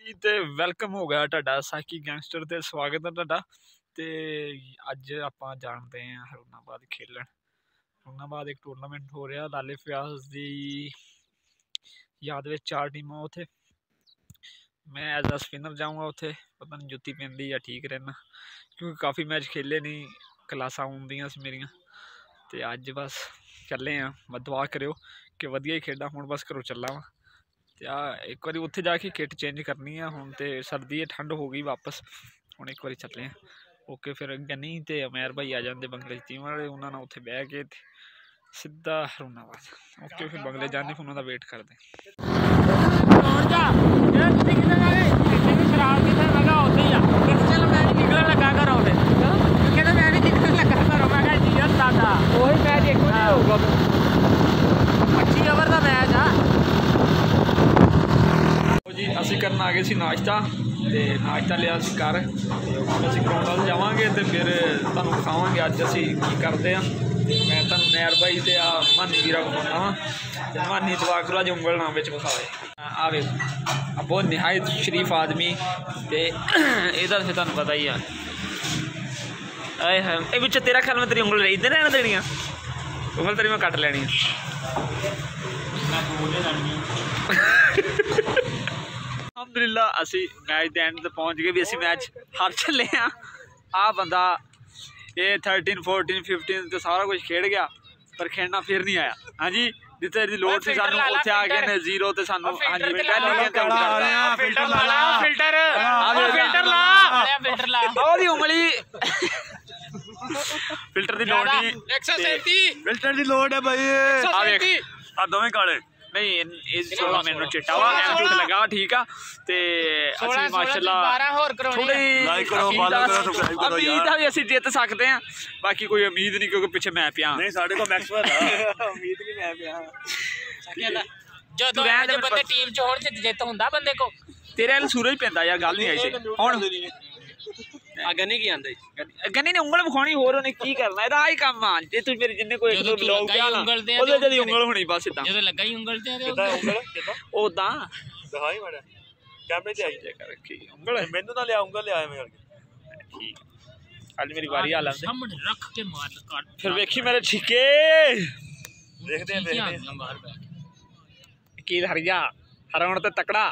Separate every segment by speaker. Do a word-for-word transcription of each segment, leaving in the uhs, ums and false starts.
Speaker 1: जी तो वेलकम हो गया तुहाडा साकी गैंगस्टर ते स्वागत है तुहाडा। ते अज आपां जानते हैं हरुणाबाद खेलन। हरुणाबाद एक टूरनामेंट हो रहा लाले फयाज की याद में, चार टीमां उत्थे। मैं एज आ स्पिनर जाऊँगा उत्थे, पता नहीं जुत्ती पैंदी या ठीक रहना, क्योंकि काफ़ी मैच खेले नहीं, क्लासां आउंदियां सी मेरियां। ते अज बस चले हैं, मैं दुआ करो कि वधिया ही खेडा। हुण बस घरों चला वा ते आ एक बार उत्थे जाके किट चेंज करनी है। हुण तो सर्दी है, ठंड हो गई वापस, हुण एक बार चले हैं। ओके फिर गनी ते अमैर भाई आ जाते बंगले टीम वाले, उन्होंने उत्थे बह के सीधा हरुणाबाद। ओके फिर बंगले जाने, फिर उन्होंने वेट करते हैं। जी असी करन आ गए सी नाश्ता, तो नाश्ता लिया सी घर। हम असी ग्राउंड वाल जावांगे तो फिर तुहानूं दिखावांगे अज असी की करते हैं। मैं तुहानूं नैर भाई ते आ मानी वीरा विखाउणा वा। मानी दुआ करो अज उंगल ना विच विखावे। आ वे बहुत निहायत शरीफ आदमी, ते एहदा फिर तुहानूं पता ही है। आए हाय ए विच तेरा ख्याल में तेरी उंगल इधर रहने देनी है, उंगल तेरी मैं कट लैनी है। अलहमदुलिल्लाह असी मैच के एंड तक पहुँच गए भी, असी मैच हार चले हाँ। आ बंदा ये थर्टीन फोर्टीन फिफ्टीन तो सारा कुछ खेड गया, पर खेलना फिर नहीं आया। हाँ जी जिते इसकी लोड़ थी सानू उत्थे आ गए ने जीरो ते सानू। हाँ जी फिल्टर उंगली फिल्टर की लोड़ नहीं, फिल्टर की लोड़ है भाई। आ दोवें काले नहीं सोलह मैनू चिट्टा वा एटीट्यूड लगा ठीक आ। ते असि माशाल्लाह थोड़ी उम्मीद है असी जित सकते हैं, बाकी कोई उम्मीद नहीं क्योंकि पिछे मैं पिया नहीं साडे को मैक्स उम्मीद नहीं मैं पिया
Speaker 2: जो बंदे टीम च होण ते जित हुंदा बंदे को।
Speaker 1: तेरे वाल सूरज पैंदा यार, गल नहीं आई सी हुण गन्नी की आंदा गन्नी ने उंगल विखाणी होर उन्हें की करना, एदा ही काम आ। जे तू मेरे जिन्ने कोई एक दो ब्लॉग किया ना ओदे जदी उंगल होनी बस इदा जदों लगा ही उंगल ते किदा उंगल किदा ओदा दिखाई माड़ा कैमरे ते आई चेक रखी उंगल मेनू ना लिया उंगल लिया मैं करके ठीक। आज मेरी बारी आ लंदे सामने रख के मार काट, फिर वेखी मेरे ठीके देखते हैं देखते हैं बाहर बैठ की हरिया हराउण ते तकड़ा।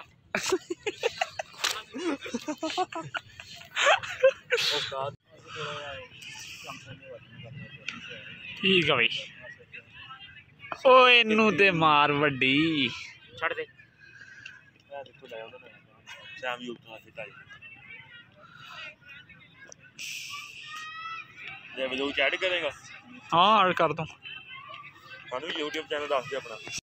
Speaker 1: ठीक है भाई ओ इनू ते मार वड्डी छड़ दे वीडियो ऐड करेगा। हाँ ऐड कर दूं, यूट्यूब चैनल दस दे अपना।